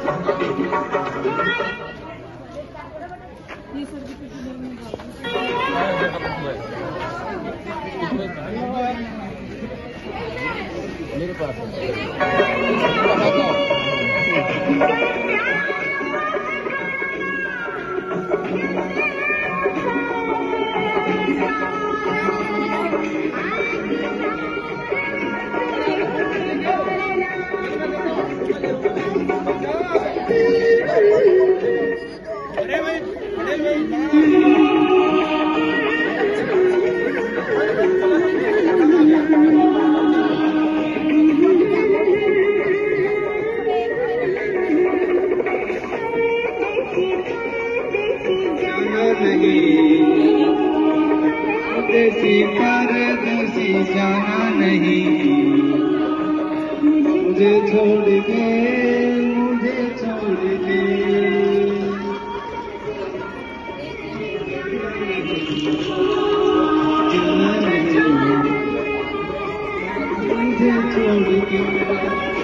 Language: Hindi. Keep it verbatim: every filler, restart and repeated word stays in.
मेरे पास देसी परदेसी जाना नहीं, मुझे छोड़ के मुझे छोड़ के जाना नहीं, मुझे छोड़ के